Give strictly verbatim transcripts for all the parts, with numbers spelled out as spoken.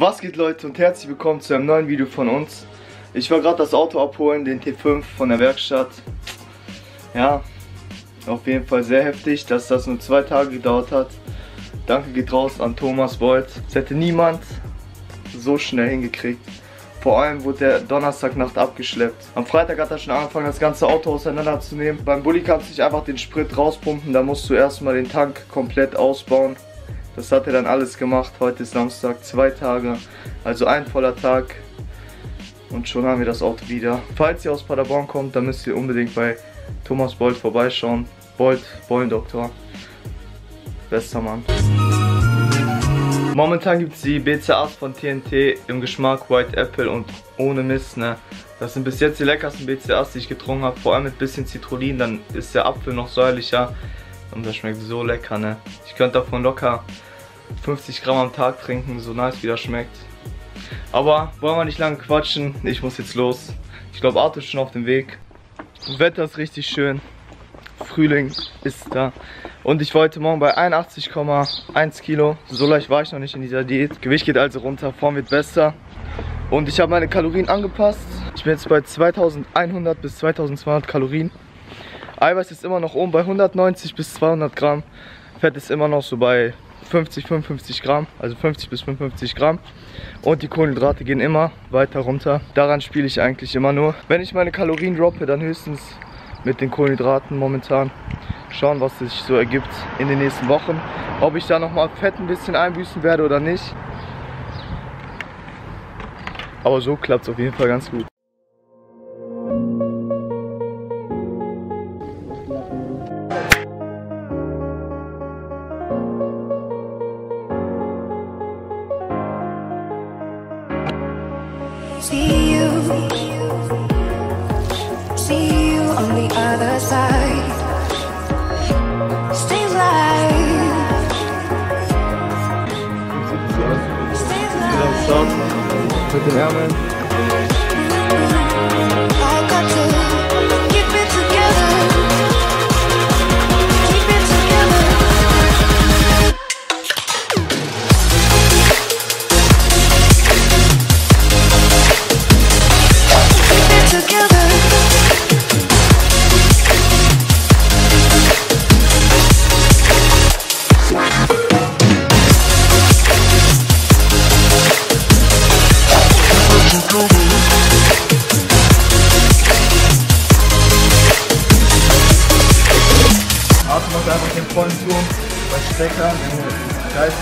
Was geht, Leute, und herzlich willkommen zu einem neuen Video von uns. Ich war gerade das Auto abholen, den T fünf von der Werkstatt. Ja, auf jeden Fall sehr heftig, dass das nur zwei Tage gedauert hat. Danke geht raus an Thomas Bolt. Das hätte niemand so schnell hingekriegt. Vor allem wurde der Donnerstagnacht abgeschleppt. Am Freitag hat er schon angefangen, das ganze Auto auseinanderzunehmen. Beim Bulli kannst du nicht einfach den Sprit rauspumpen, da musst du erstmal den Tank komplett ausbauen. Das hat er dann alles gemacht. Heute ist Samstag, zwei Tage, also ein voller Tag. Und schon haben wir das Auto wieder. Falls ihr aus Paderborn kommt, dann müsst ihr unbedingt bei Thomas Bolt vorbeischauen. Bolt, Bollendoktor. Bester Mann. Momentan gibt es die B C As von T N T im Geschmack White Apple und ohne Mist, ne. Das sind bis jetzt die leckersten B C As, die ich getrunken habe. Vor allem mit bisschen Citrullin, dann ist der Apfel noch säuerlicher. Und das schmeckt so lecker, ne. Ich könnte davon locker fünfzig Gramm am Tag trinken, so nice wie das schmeckt. Aber wollen wir nicht lange quatschen, ich muss jetzt los. Ich glaube, Arthur ist schon auf dem Weg. Das Wetter ist richtig schön. Frühling ist da. Und ich war heute Morgen bei einundachtzig Komma eins Kilo. So leicht war ich noch nicht in dieser Diät. Gewicht geht also runter, Form wird besser. Und ich habe meine Kalorien angepasst. Ich bin jetzt bei zweitausendeinhundert bis zweitausendzweihundert Kalorien. Eiweiß ist immer noch oben bei hundertneunzig bis zweihundert Gramm. Fett ist immer noch so bei fünfzig, fünfundfünfzig Gramm, also fünfzig bis fünfundfünfzig Gramm. Und die Kohlenhydrate gehen immer weiter runter. Daran spiele ich eigentlich immer nur. Wenn ich meine Kalorien droppe, dann höchstens mit den Kohlenhydraten momentan. Schauen, was sich so ergibt in den nächsten Wochen. Ob ich da nochmal Fett ein bisschen einbüßen werde oder nicht. Aber so klappt es auf jeden Fall ganz gut. See you, see you on the other side. Stay alive, stay alive. Mit den Ärmeln. I got to keep it together, keep it together. Arthur macht einfach den vollen Turm bei Stecker. Geil.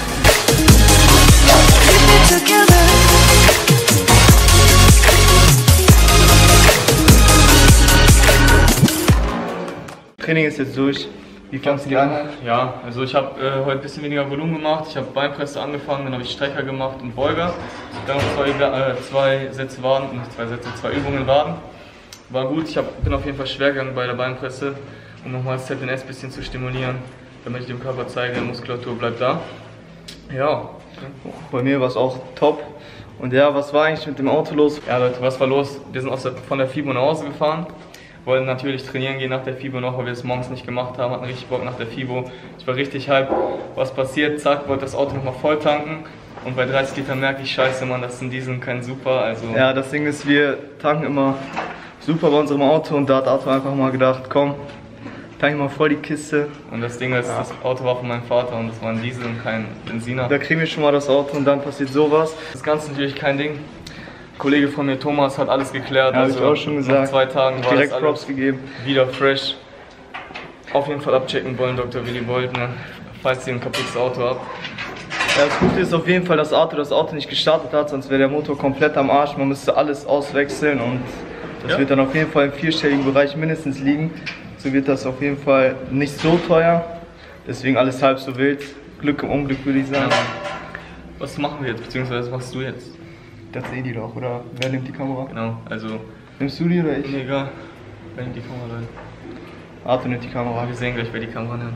Training ist jetzt durch. Wie fandest du die Einheit? Ja, also ich habe äh, heute ein bisschen weniger Volumen gemacht. Ich habe Beinpresse angefangen, dann habe ich Strecker gemacht und Beuger. Dann noch zwei, äh, zwei Sätze Waden, nicht zwei Sätze, zwei Übungen Waden. War gut, ich hab, bin auf jeden Fall schwer gegangen bei der Beinpresse, um nochmal das Z N S ein bisschen zu stimulieren, damit ich dem Körper zeige, Muskulatur bleibt da. Ja. Bei mir war es auch top. Und ja, was war eigentlich mit dem Auto los? Ja Leute, was war los? Wir sind aus der, von der FIBO nach Hause gefahren. Wollten natürlich trainieren gehen nach der FIBO noch, weil wir es morgens nicht gemacht haben, hatten richtig Bock nach der FIBO. Ich war richtig hype. Was passiert? Zack, wollte das Auto nochmal voll tanken. Und bei dreißig Litern merke ich, scheiße Mann, das ist in diesem kein Super. Also ja, das Ding ist, wir tanken immer super bei unserem Auto und da hat Arthur einfach mal gedacht, komm, tank mal voll die Kiste. Und das Ding ist, ja, das Auto war von meinem Vater und das war ein Diesel und kein Benziner. Da kriegen wir schon mal das Auto und dann passiert sowas. Das Ganze ist natürlich kein Ding. Ein Kollege von mir, Thomas, hat alles geklärt. Ja, also hab ich auch schon gesagt. Nach zwei Tagen war direkt das Props gegeben. Wieder fresh. Auf jeden Fall abchecken wollen, Doktor Willi Bolt, ne? Falls ihr ein kaputtes Auto habt. Ja, das Gute ist auf jeden Fall, dass Arthur das Auto nicht gestartet hat, sonst wäre der Motor komplett am Arsch. Man müsste alles auswechseln und das ja. wird dann auf jeden Fall im vierstelligen Bereich mindestens liegen. So wird das auf jeden Fall nicht so teuer. Deswegen alles halb so wild. Glück im Unglück, würde ich sagen. Ja. Was machen wir jetzt, beziehungsweise was machst du jetzt? Das sehen die doch, oder? Wer nimmt die Kamera? Genau, also... Nimmst du die oder ich? Nee, egal. Wer nimmt die Kamera, Leute? Arthur nimmt die Kamera. Wir sehen gleich, wer die Kamera nimmt.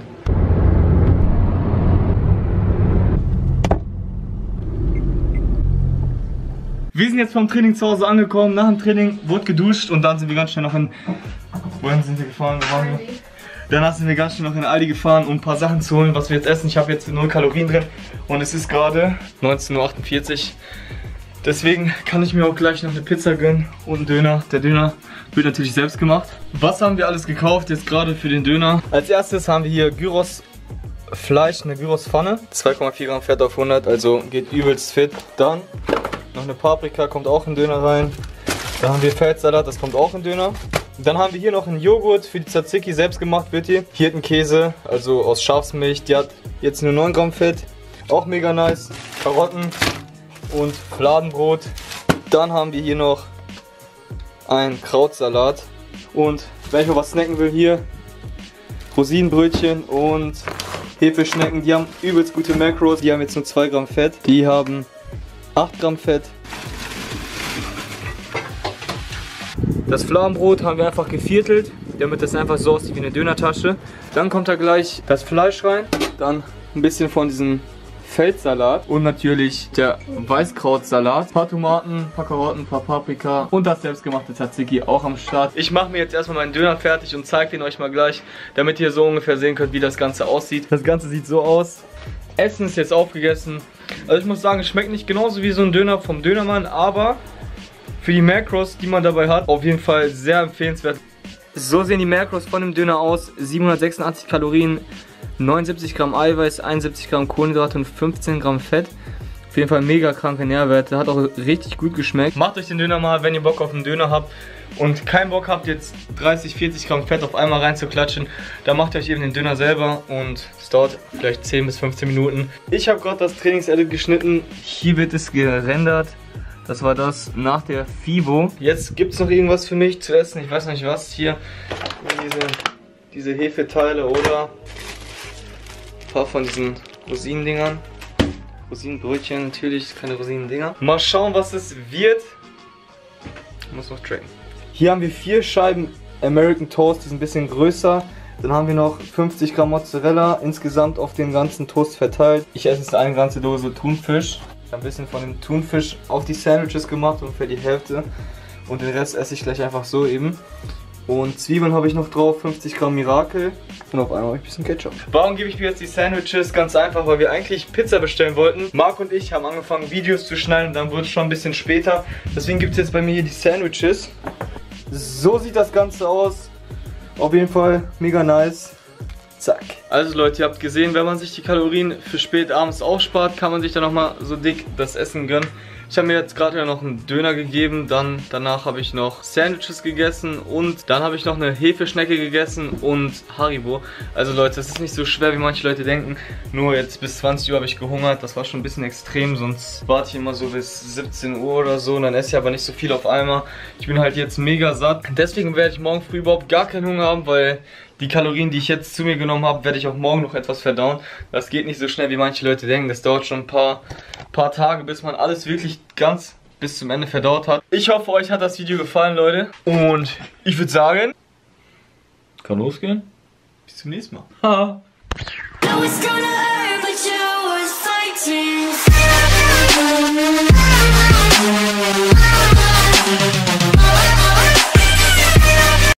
Wir sind jetzt vom Training zu Hause angekommen. Nach dem Training wurde geduscht und dann sind wir ganz schnell noch in... Wohin sind wir gefahren? Wo waren wir? Danach sind wir ganz schnell noch in Aldi gefahren, um ein paar Sachen zu holen, was wir jetzt essen. Ich habe jetzt null Kalorien drin und es ist gerade neunzehn Uhr achtundvierzig. Deswegen kann ich mir auch gleich noch eine Pizza gönnen und einen Döner. Der Döner wird natürlich selbst gemacht. Was haben wir alles gekauft jetzt gerade für den Döner? Als erstes haben wir hier Gyros Fleisch, eine Gyros Pfanne. zwei Komma vier Gramm Fett auf hundert, also geht übelst fit. Dann noch eine Paprika, kommt auch in den Döner rein. Dann haben wir Feldsalat, das kommt auch in den Döner. Dann haben wir hier noch einen Joghurt für die Tzatziki, selbst gemacht wird die. Hier hat ein Käse, also aus Schafsmilch, die hat jetzt nur neun Gramm Fett. Auch mega nice. Karotten und Fladenbrot. Dann haben wir hier noch ein Krautsalat. Und wenn ich mal was snacken will, hier Rosinenbrötchen und Hefeschnecken. Die haben übelst gute Macros. Die haben jetzt nur zwei Gramm Fett. Die haben acht Gramm Fett. Das Fladenbrot haben wir einfach geviertelt, damit das einfach so aussieht wie eine Dönertasche. Dann kommt da gleich das Fleisch rein. Dann ein bisschen von diesem Feldsalat und natürlich der Weißkrautsalat. Ein paar Tomaten, ein paar Karotten, ein paar Paprika und das selbstgemachte Tzatziki auch am Start. Ich mache mir jetzt erstmal meinen Döner fertig und zeige den euch mal gleich, damit ihr so ungefähr sehen könnt, wie das Ganze aussieht. Das Ganze sieht so aus. Essen ist jetzt aufgegessen. Also ich muss sagen, es schmeckt nicht genauso wie so ein Döner vom Dönermann, aber für die Macros, die man dabei hat, auf jeden Fall sehr empfehlenswert. So sehen die Macros von dem Döner aus. siebenhundertsechsundachtzig Kalorien, neunundsiebzig Gramm Eiweiß, einundsiebzig Gramm Kohlenhydrate und fünfzehn Gramm Fett. Auf jeden Fall mega kranke Nährwerte, hat auch richtig gut geschmeckt. Macht euch den Döner mal, wenn ihr Bock auf einen Döner habt und keinen Bock habt, jetzt dreißig, vierzig Gramm Fett auf einmal reinzuklatschen. Dann macht euch eben den Döner selber und es dauert vielleicht zehn bis fünfzehn Minuten. Ich habe gerade das Trainingsedit geschnitten, hier wird es gerendert. Das war das nach der FIBO. Jetzt gibt es noch irgendwas für mich zu essen. Ich weiß nicht was. Hier diese, diese Hefeteile oder ein paar von diesen Rosinendingern. Rosinenbrötchen, natürlich keine Rosinendinger. Mal schauen, was es wird. Ich muss noch tracken. Hier haben wir vier Scheiben American Toast, die sind ein bisschen größer. Dann haben wir noch fünfzig Gramm Mozzarella insgesamt auf den ganzen Toast verteilt. Ich esse jetzt eine ganze Dose Thunfisch. Ein bisschen von dem Thunfisch auf die Sandwiches gemacht, ungefähr die Hälfte. Und den Rest esse ich gleich einfach so eben. Und Zwiebeln habe ich noch drauf, fünfzig Gramm Miracle. Und auf einmal habe ich ein bisschen Ketchup. Warum gebe ich mir jetzt die Sandwiches? Ganz einfach, weil wir eigentlich Pizza bestellen wollten. Marc und ich haben angefangen Videos zu schneiden, dann wurde es schon ein bisschen später. Deswegen gibt es jetzt bei mir hier die Sandwiches. So sieht das Ganze aus. Auf jeden Fall mega nice. Zack. Also Leute, ihr habt gesehen, wenn man sich die Kalorien für spät abends aufspart, kann man sich dann nochmal so dick das Essen gönnen. Ich habe mir jetzt gerade ja noch einen Döner gegeben, dann danach habe ich noch Sandwiches gegessen und dann habe ich noch eine Hefeschnecke gegessen und Haribo. Also Leute, es ist nicht so schwer, wie manche Leute denken. Nur jetzt bis zwanzig Uhr habe ich gehungert, das war schon ein bisschen extrem, sonst warte ich immer so bis siebzehn Uhr oder so und dann esse ich aber nicht so viel auf einmal. Ich bin halt jetzt mega satt. Deswegen werde ich morgen früh überhaupt gar keinen Hunger haben, weil die Kalorien, die ich jetzt zu mir genommen habe, werde ich auch morgen noch etwas verdauen. Das geht nicht so schnell, wie manche Leute denken. Das dauert schon ein paar, paar Tage, bis man alles wirklich ganz bis zum Ende verdaut hat. Ich hoffe, euch hat das Video gefallen, Leute. Und ich würde sagen, kann losgehen. Bis zum nächsten Mal. Know it's gonna hurt.